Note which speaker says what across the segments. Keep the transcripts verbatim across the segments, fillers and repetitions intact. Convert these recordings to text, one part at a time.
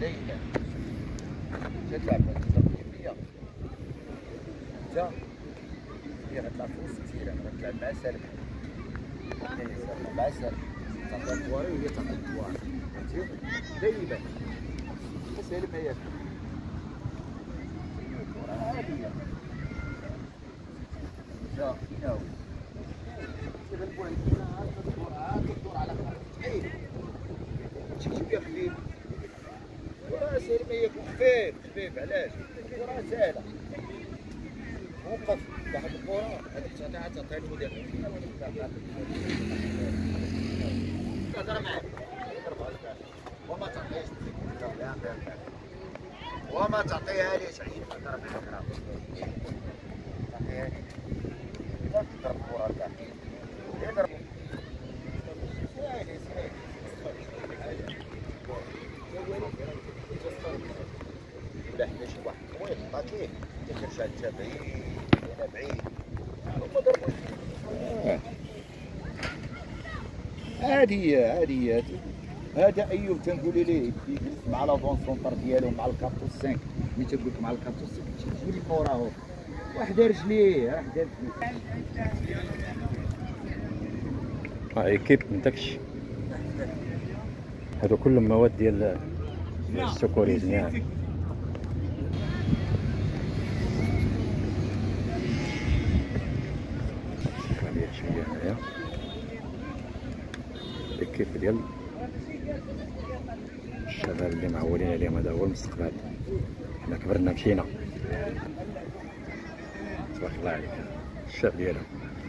Speaker 1: ليلى تلعب هذه انت هي غتلعب في وسط التيران غتلعب مع سالم مع سالم تعطي الكواري وهي تعطي الكواري فهمتي ليلى سالم هي الكره عاديه جا فين هو تيبان البوان هنا تدور عاد تدور على خارج شوف يا خليل الكره سالم هي خفيف خفيف علاش الكره سهله وقف واحد الكره هذيك تعطيها تعطيها للمدرب تهضر معاه وما تعطيهاش وما تعطيها ليش عيب تهضر معاه تعطيها لي لا تضرب الكره كاع يضرب ساهل ساهل ولا حنا شي واحد قوي عطيه ترجع انت بعيد انا بعيد هما ضربوا عادية عادية هذا ايوب تنقولي ليه يجلس مع لافون سونتر ديالو مع الكابتو خمسة ملي تنقول لك مع الكابتو خمسة تجي لي موراه واحد رجليه واحد رجليه
Speaker 2: ها ايكيب من داكشي هادو كلهم مواد ديال السكوريز يعني شويه هنايا الاكيب ديال الشباب اللي معولين عليهم هذا هو المستقبل حنا كبرنا مشينا تبارك الله عليك الشاب ديالهم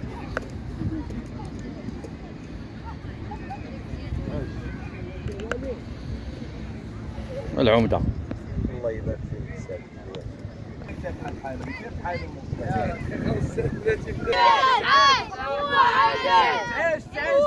Speaker 2: العمده
Speaker 1: الله يبارك فيك السلام كيف حالك كيف حالك عيش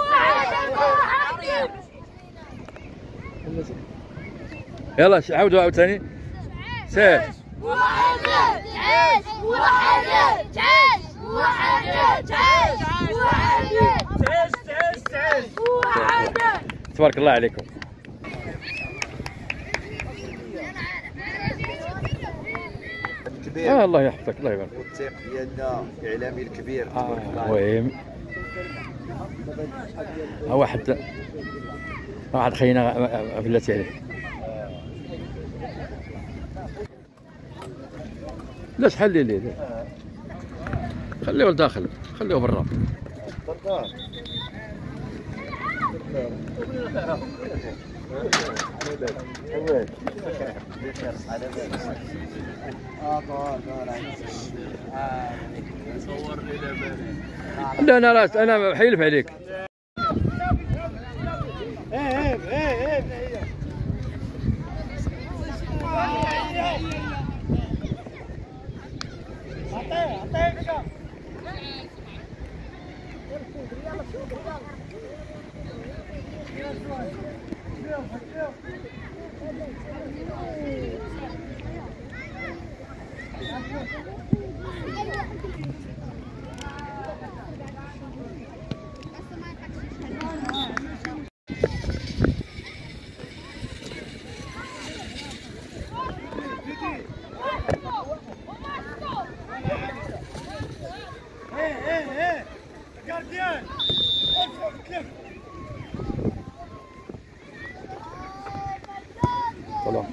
Speaker 1: عيش
Speaker 2: يلا عاودوا عاوتاني سير
Speaker 3: محمد عيش محمد عيش محمد عيش محمد
Speaker 1: عيش عيش عيش
Speaker 3: محمد
Speaker 2: تبارك الله عليكم
Speaker 1: كبير
Speaker 2: آه الله يحفظك الله يبارك
Speaker 1: والتيق ديالنا الاعلامي الكبير
Speaker 2: اه المهم ها واحد واحد خينا بلاتي عليه لا شحال لي ليه خليه لداخل خليه برا لا انا راس انا حيلف عليك طلع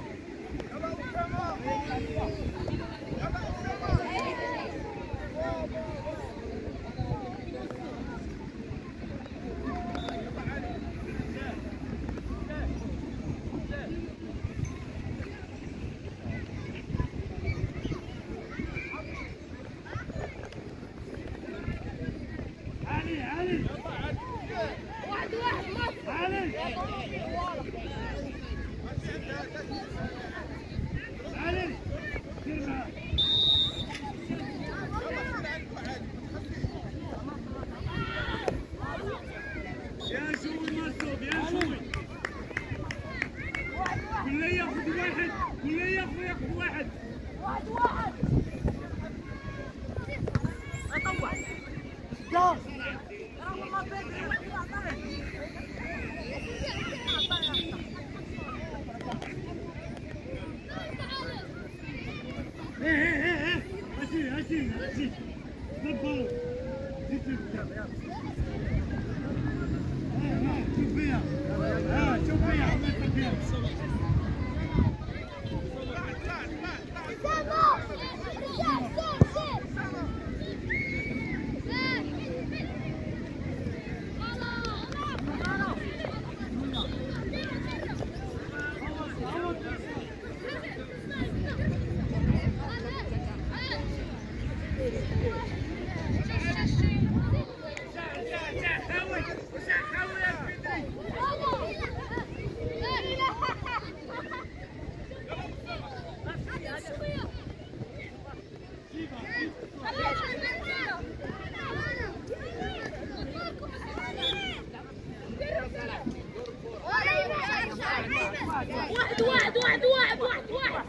Speaker 3: واحد واحد واحد واحد واحد واحد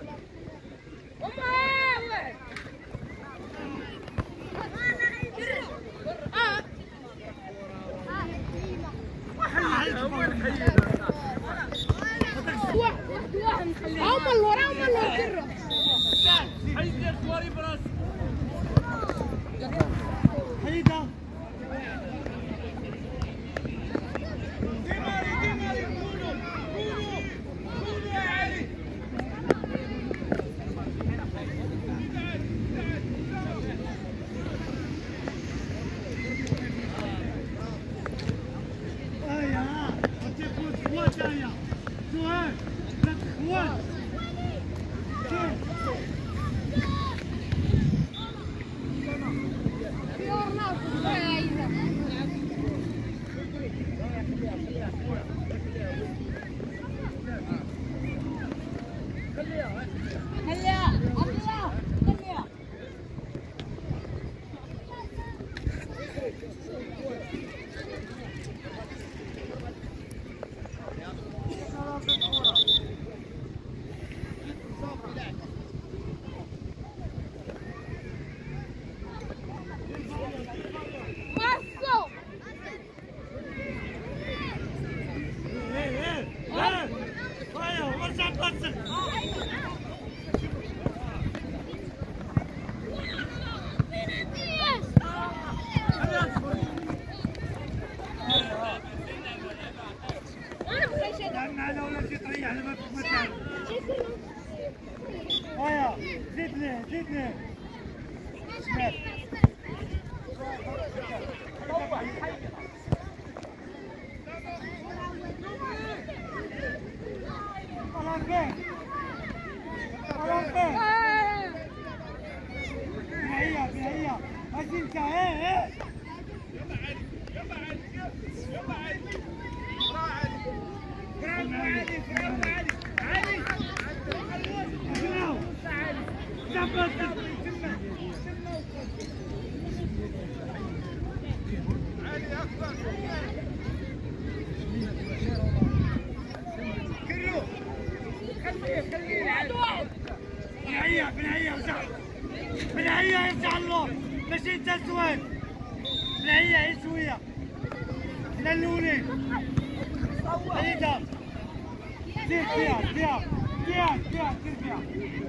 Speaker 3: ومعاود واحد واحد نخليه هما اللي ورا هما اللي يجروا حيد لي خواري براسك حيدها زدني زدني هيا هيا انت ايه يلا علي يلا علي يلا علي برافو علي برافو علي علي علي اكبر كرو خليه خليه واحد واحد بنعيا بنعيا وزع بنعيا يرجع الله ماشي انت سواد بنعيا هي شويه للولين هيدا زيد فيها فيها فيها فيها فيها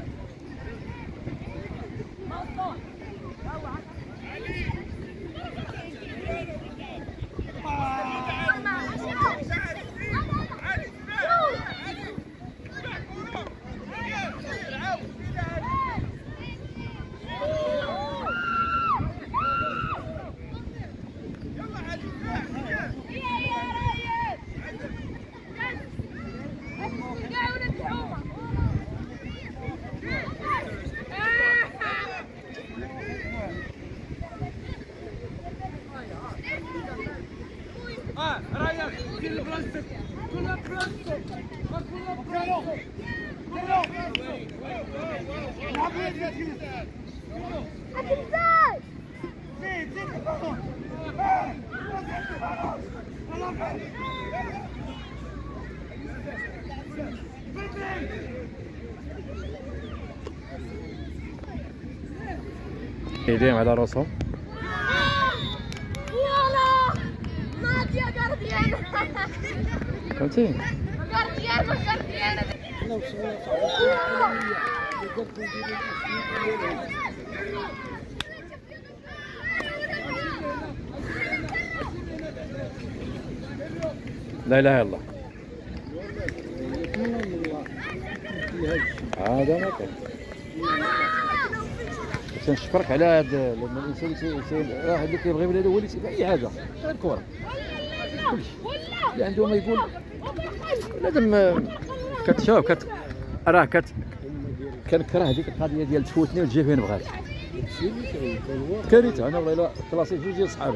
Speaker 3: اه رايح كل بلاستيك كلها بلاستيك كلها بلاستيك كلها بلاستيك لعبوا يا جديد ازاي زيد زيد فوق اه
Speaker 2: ايديهم على راسهم فهمتي؟
Speaker 3: Guardiano, guardiano.
Speaker 2: لا اله الا الله. هذا ما كان. تنشكرك على هذا لما الانسان راه اللي كيبغي بلادو هو اللي تيبغي اي حاجه غير الكره كلشي اللي عنده ما يقول لازم كتشوف كت راه كت كنكره ديك القضيه ديال تفوتني وتجي فين بغات. كارثه. انا والله الا كلاسي جوج ديال صحابي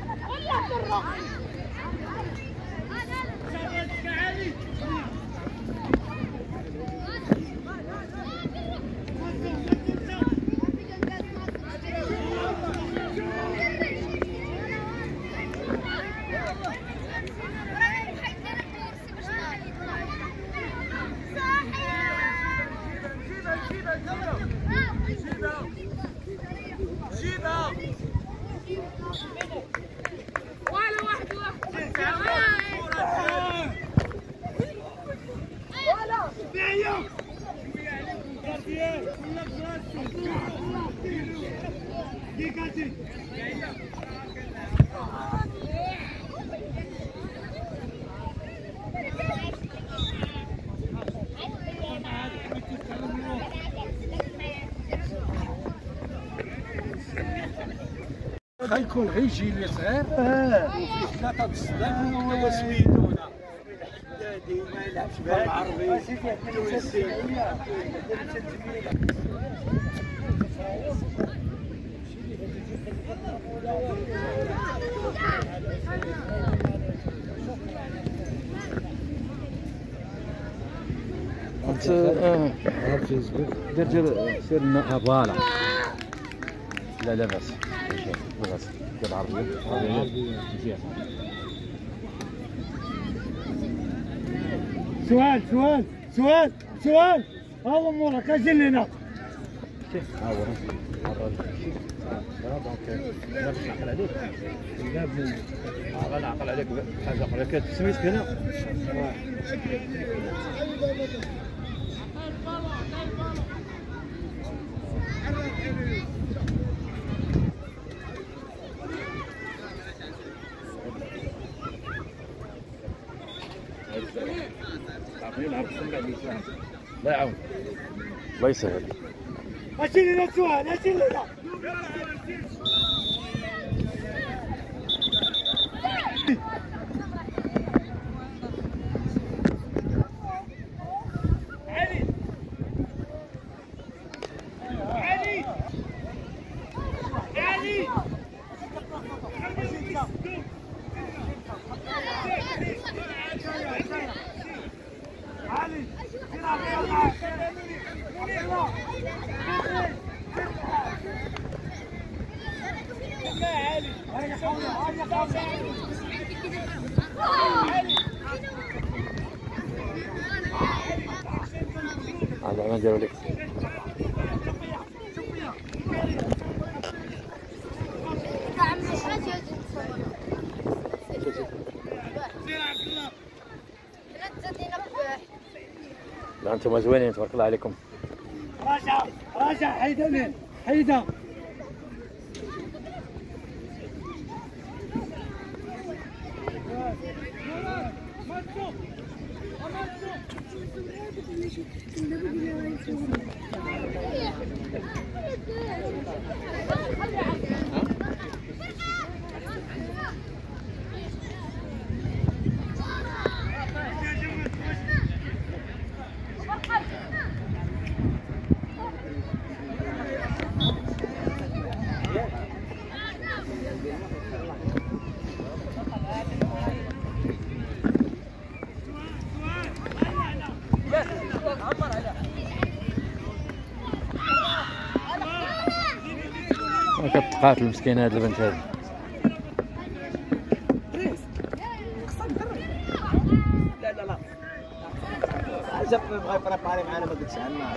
Speaker 3: غيكون غير جيل صغير اه وفيه ثلاثه د الصدام هو سويدونا حدادي ما يلعبش بالعربي تونسي.
Speaker 2: انت اه دير دير سير فوالا. لا لا باس لا باس دير العربيه مزيان.
Speaker 3: سؤال سؤال سؤال سؤال هذا امورك اجي لنا.
Speaker 2: ها هو هذا دونك لا باش نعقل عليك لا بني غنعقل عليك بحاجه اخرى. كانت سميتك هنا الله يعاون الله يسهل.
Speaker 3: اجي لنا سؤال اجي لنا.
Speaker 2: هذا ما نديرو لك. لا انتم زوينين تبارك الله عليكم.
Speaker 3: راجع راجع حيدا لين حيدا.
Speaker 2: كتقاتل المسكينه هاد البنت هادي.
Speaker 1: لا لا لا عجب بغا يبريباري معانا ما قلتش عنا.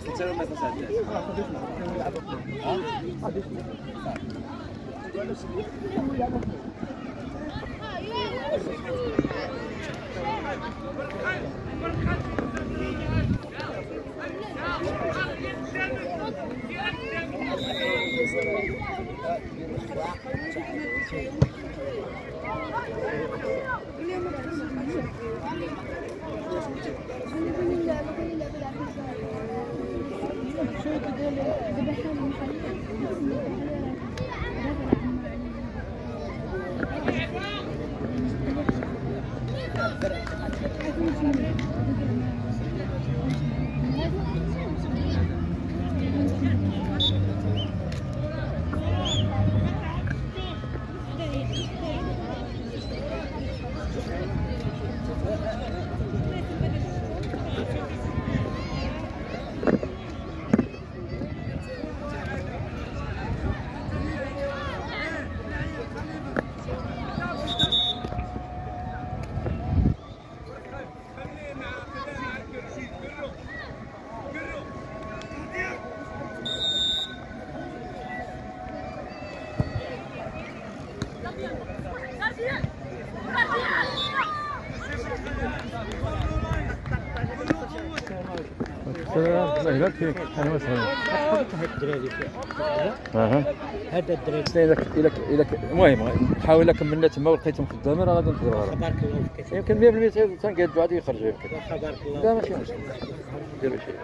Speaker 2: لا فيك انا مثلا
Speaker 3: هاد الدراري
Speaker 2: اها
Speaker 3: هذا الدراري
Speaker 2: الا الا الا المهم نحاول كملنا تما ولقيتهم خدامين راه غادي نقدروا على
Speaker 3: بارك الله فيك
Speaker 2: يمكن مية بالمية تنقادوا عاد يخرجوا يمكن
Speaker 3: واخا بارك الله
Speaker 2: لا ماشي مشكل ديروا شي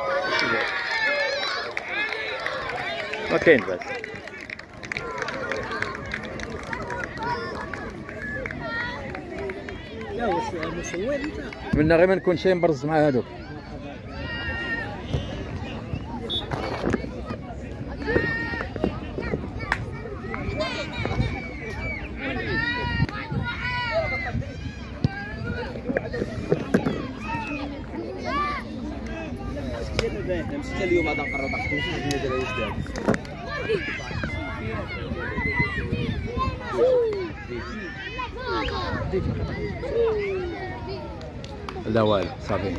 Speaker 2: ما كاين باس
Speaker 3: لا واش مسوي انت
Speaker 2: منا غير ما نكون شي مبرز مع هذوك
Speaker 1: مسكين اليوم هذا نقرب واحد الوجه الدنيا ديالها يزداد
Speaker 2: لا والو صافي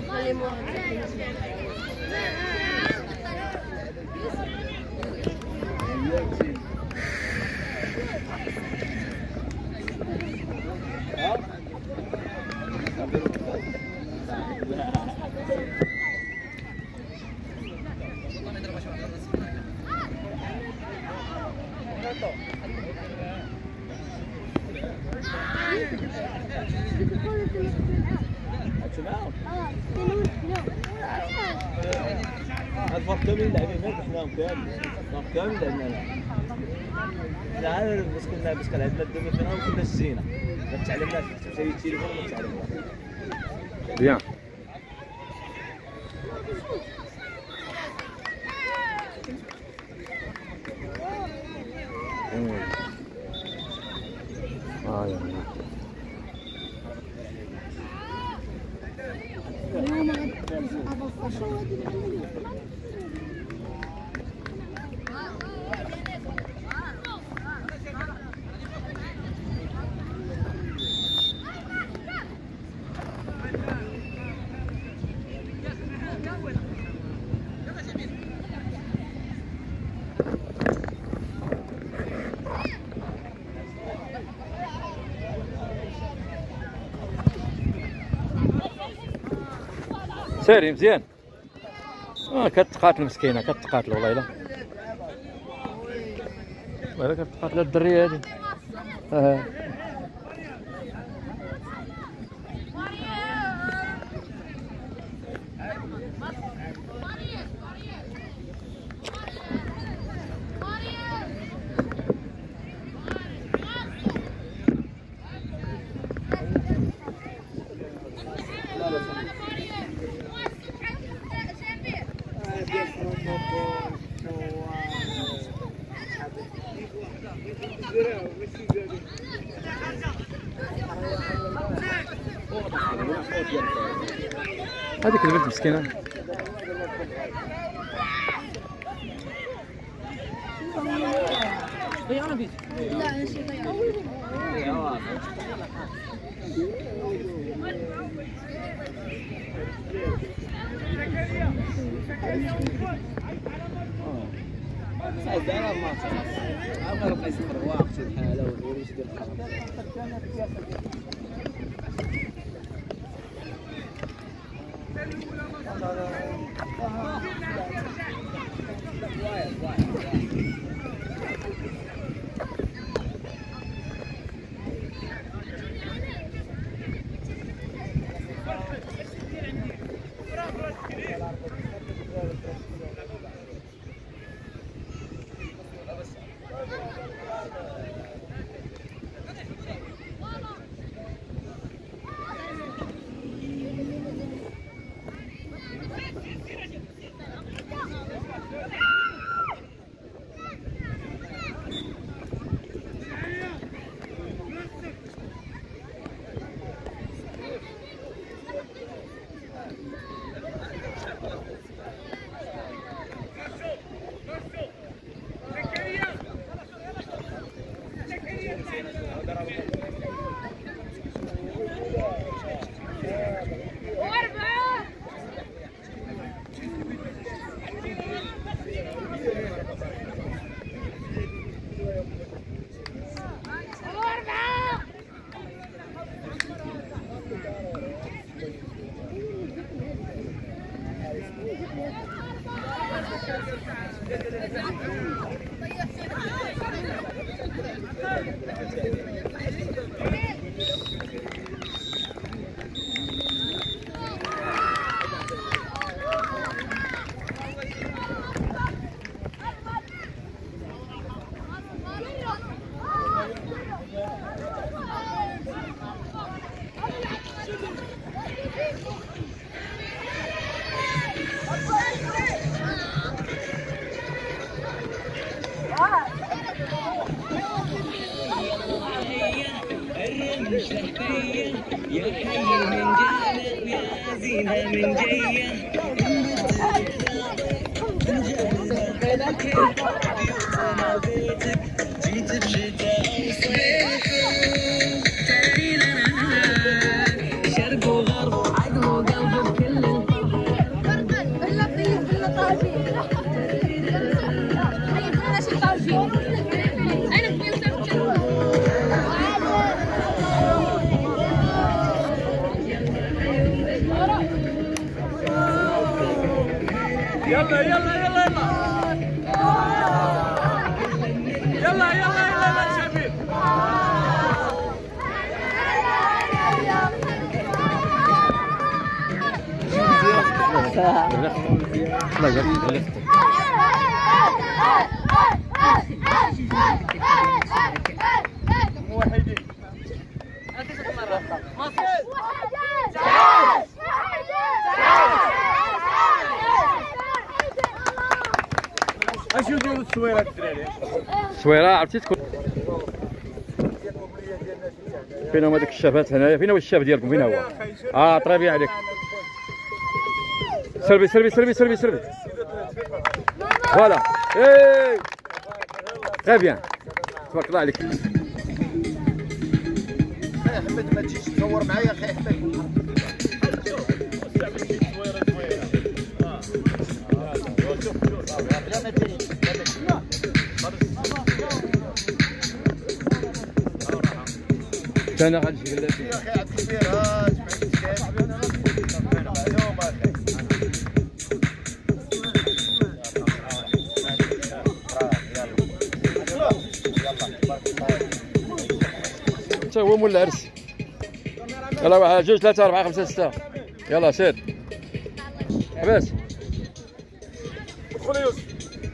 Speaker 1: الفرق كامل لاعبين هناك حناهم كامل الفرق كامل لعبنا لا عارف بس كنا بس كان عندنا الدومي فينال وكنا الزينه ما تعلمناش حتى هي التليفون ما تعلمناش
Speaker 2: بيان اه يا سيري مزيان اه كتقاتل مسكينه كتقاتل والله الا والله كتقاتل الدريه هذه اه هذيك البنت مسكينه
Speaker 4: ضيعنا بيت لا انا شي ضيعنا
Speaker 1: صافي انا ما عمر بقى يسمر واقف شي بحاله ويقول اش دير
Speaker 5: يا حي من جانا يا زينة من جاية أنا بيتك جيت بشتاء وصيف تعالي لنا شرق وغرب عدو وقلب بكل القرب بلا طيب بلا طاجين هيا بلا شي طاجين أنا بني
Speaker 3: يلا يلا يلا يلا يلا يلا يلا شبيب موحدين اش يديروا التصويرات الدراري؟
Speaker 2: التصويره عرفتي تكون فين هما ديك الشافات هنايا؟ فين هو الشاف ديالكم؟ فين هو؟ اه طرابي عليك. سلبي سلبي سلبي سلبي سلبي فوالا. اي تري بيان تبارك الله عليك.
Speaker 1: اخي احمد ما تجيش تصور معايا اخي احمد.
Speaker 2: انا غنجي قال لك
Speaker 1: يا اخي عبد الكبير ها
Speaker 2: انت هو مول العرس. يلا واحد جوج ثلاثة أربعة خمسة ستة يلا سير عباس.
Speaker 3: دخل يا يوسف.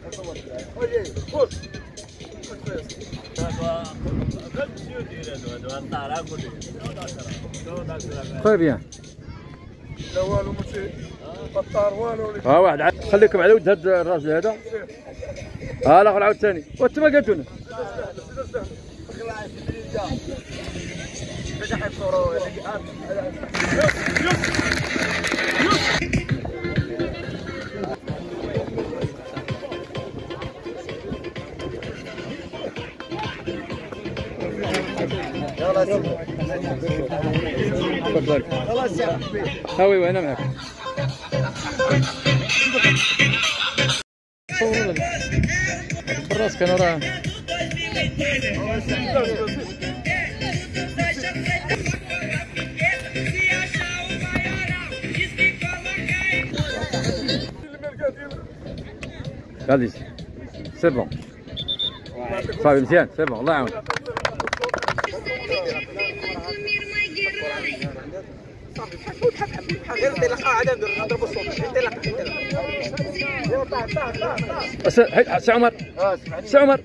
Speaker 2: طيب بيان.
Speaker 3: لا والو ماشي بطار والو.
Speaker 2: ها واحد عاد خليكم على ود هذا الراجل هذا. ها الاخر عاود ثاني وانت ما قلتونا.
Speaker 1: خلاص يا حبيبي.
Speaker 2: ها وي انا معك. صوروا بالراس كانوا راه غادي سي بون صافي مزيان سي بون الله يعاون.
Speaker 3: غير انطلاقه عاد نضربوا الصوت انطلاقه انطلاقه.
Speaker 2: سي عمر سي عمر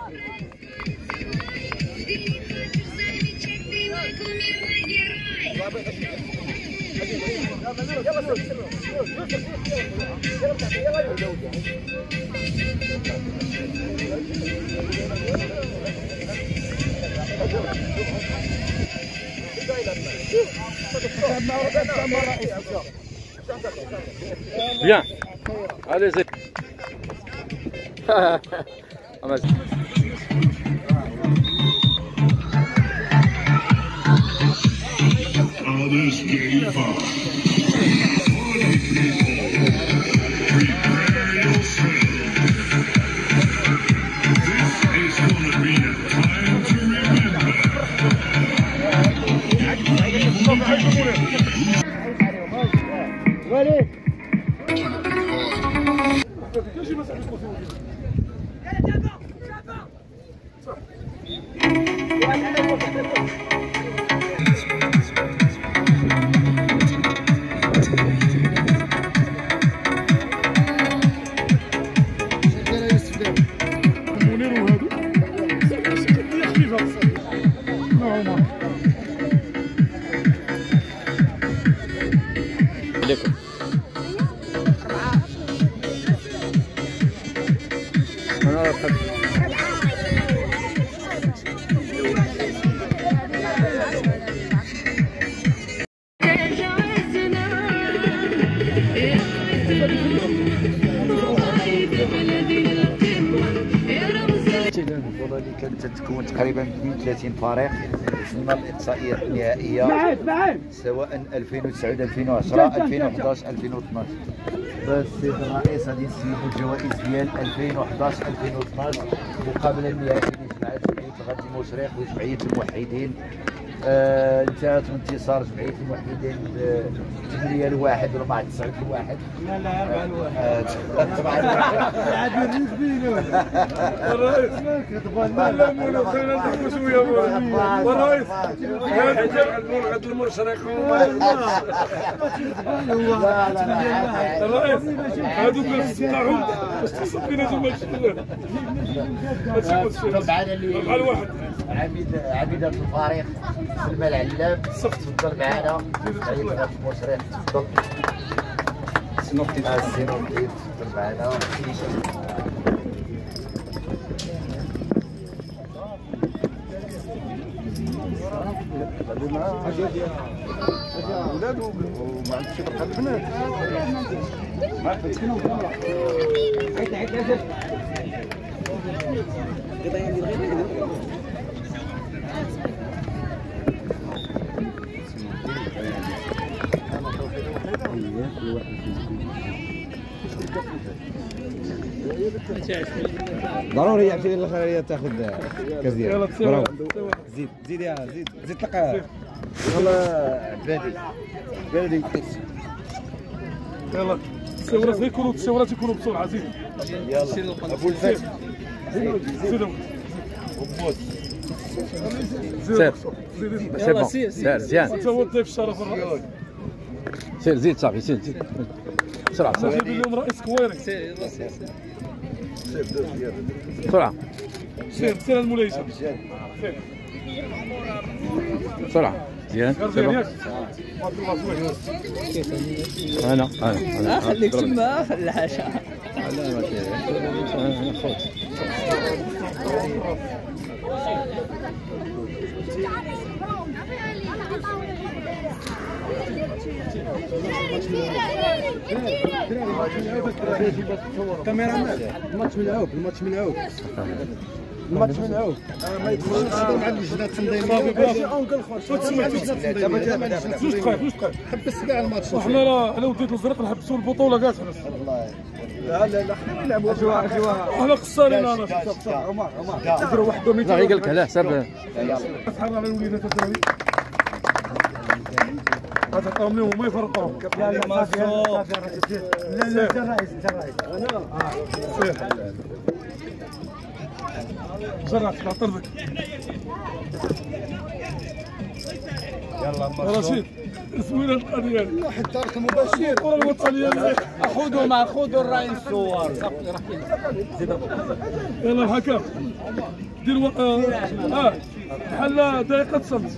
Speaker 2: Bien. Allez-y. عليكم. أنا أخذ
Speaker 1: البطولة اللي كانت تتكون تقريبا اثنين وثلاثين فريق. وصلنا للإقصائيات النهائية سواء ألفين وتسعة ألفين وعشرة ألفين وحداش ألفين واثناش. السيد الرئيس غادي نسلموا الجوائز ديال ألفين وحداش ألفين واثناش المقابلة النهائية اللي جمعت جمعية الغد المشرق وجمعية الموحدين. آه انتهت بانتصار جمعية الموحدين ثمانية لواحد ولا مع تسعة لواحد.
Speaker 3: لا لا أربعة لواحد.
Speaker 1: طبعا
Speaker 3: عاد الريس بينو. الرئيس لا لا مولا خلينا نضحكوا شوية الرئيس. غد المشرق الرئيس هذوك استطاعوا باش تصبينا نتوما
Speaker 1: طبعا اللي
Speaker 3: الواحد
Speaker 1: عميد عميدة الفريق سلمى العلام تفضل معنا سعيد غد المشرق تفضل. السينوبتي السينوبتي تفضل معنا.
Speaker 3: ولاد وما عندكش بقى البنات.
Speaker 6: ضروري يعطي الخيريه تاخذ كاس ديالها. برافو. زيد زيد يا زيد زيد تلقاها.
Speaker 1: يلا عبادي عبادي
Speaker 3: يلا التصويرات يكونوا التصويرات يكونوا بسرعه. زيد
Speaker 1: يلا ابو الفتح
Speaker 3: زيد
Speaker 2: سير سير بون سير مزيان
Speaker 3: انت هو الضيف الشرف الرئيس.
Speaker 2: سير زيد صافي زيد زيد بسرعة بسرعة.
Speaker 3: جيب اليوم رئيس كويرك.
Speaker 2: سير سير بسرعة
Speaker 3: سير سير المولى هشام.
Speaker 2: بسرعة مزيان. انا انا انا
Speaker 5: خليك تما في العشاء.
Speaker 2: لا ما كاين خوت.
Speaker 6: الكاميرا الماتش ملعوب الماتش ملعوب.
Speaker 3: الماتش من عود ما يدخلش مع اللجنه التنظيميه صافي برافو اونكل خويا شنو تسمى دابا جوج دقائق جوج دقائق
Speaker 1: حبس كاع الماتش.
Speaker 3: وحنا راه انا وديت الزرق نحبسوا البطوله كاع حنا لا لا لا حنا نلعبوا اجواء اجواء حنا خسرانين انا عمر عمر يديروا واحد دوميتر
Speaker 2: لا غير قال لك على حساب
Speaker 3: تحرر على الوليدات الدراري هذا طعم لهم ما يفرقوهم لا لا ما لا لا انت الرئيس انت الرئيس انا جرعت على طرفك يلا رشيد اسمونا القضيه
Speaker 1: واحد طارق مباشر.
Speaker 3: الكره الوطنيه
Speaker 6: خذوا مع خذوا الرئيس الصور صافي راه
Speaker 3: يلا الحكم دير و... اه اه بحال دقيقه صمت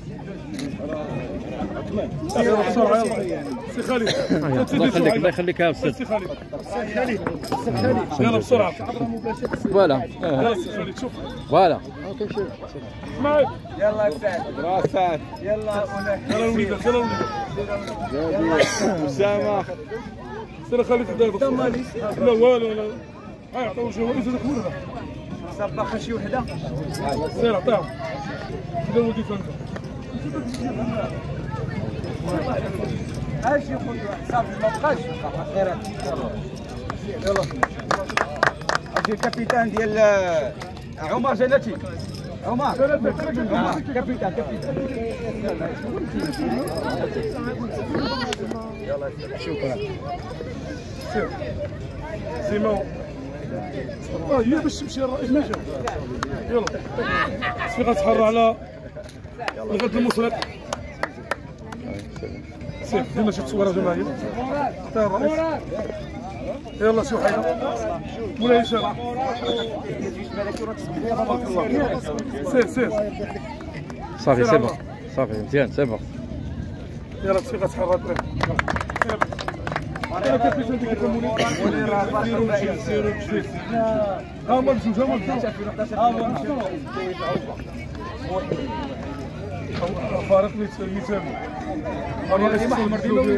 Speaker 3: يلا بسرعه يلا سي خالد
Speaker 2: الله يخليك الله يخليك يا استاذ.
Speaker 3: سي خالد سي خالد سي خالد يلا بسرعه
Speaker 2: فوالا
Speaker 3: يلا سي خالد شوف
Speaker 2: فوالا
Speaker 3: اسمعي
Speaker 6: يلا سعد راسات يلا
Speaker 3: يلا الوليدات يلا الوليدات
Speaker 6: اسامه
Speaker 3: سير خالد حداك لا والو لا هاي عطاو جوائز هذاك هو هذا
Speaker 6: سبقه شي وحده
Speaker 3: سير عطاهم هذا ولدي فانت
Speaker 6: اش ياخذ صافي ما بقاش خيرات يلا اجي الكابيتان ديال عمر جناتي عمر كابيتان كابيتان يلا شكرا
Speaker 3: سير سيمون اه هي باش تمشي الرئيس ما جا يلا سي غتحرى على الغد المسرق سير ديما شي تصويره جماعيه حتى الرئيس يلا شي وحيده مولاي هشام سير سير
Speaker 2: صافي سي بون صافي مزيان سي بون
Speaker 3: يلا سي غتحرى الدراري انا كيفاش هذيك المولي سيروا بجوج ها هما بجوج هما بجوج ها هما بجوج فارق مثالي انا اسمع مرديلو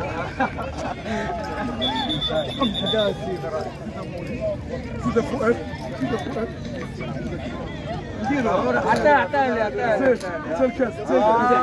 Speaker 3: حدا السيد راه سيدة فؤاد سيدة فؤاد نديرها
Speaker 6: عطاه عطاه عطاه
Speaker 3: حتى الكاس حتى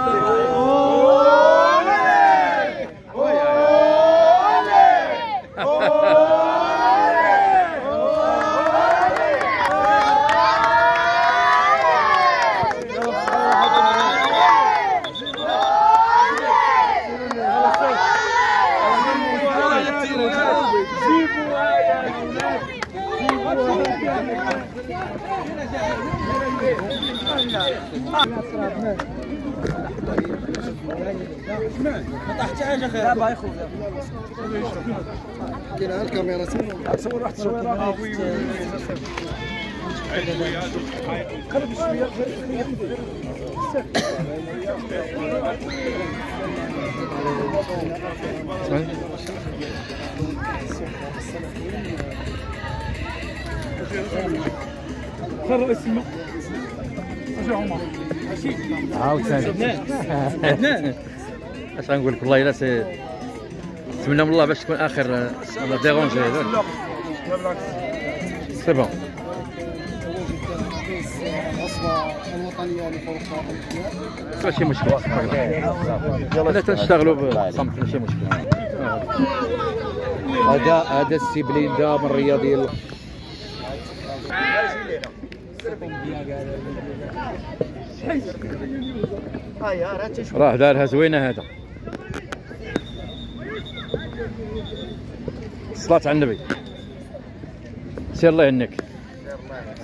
Speaker 6: ما طاحتش حاجه خير دابا يا خويا
Speaker 1: كاينه الكاميرا
Speaker 3: تصور واحد التصويره وي وي قرب شويه خير رئيس الماء اجي عمر
Speaker 2: عاوتاني اش غنقول لك والله الا سي نتمنى من الله باش تكون اخر لا ديرونجي هذا
Speaker 3: لا بالعكس
Speaker 2: سي بون
Speaker 1: الوصفه الوطنيه لفوق
Speaker 2: ماشي مشكل حنا تنشتغلوا بصمت ماشي مشكل هذا هذا السي بليندا من الرياضي راه دارها زوينه هذا الصلاة على النبي سير الله يهنيك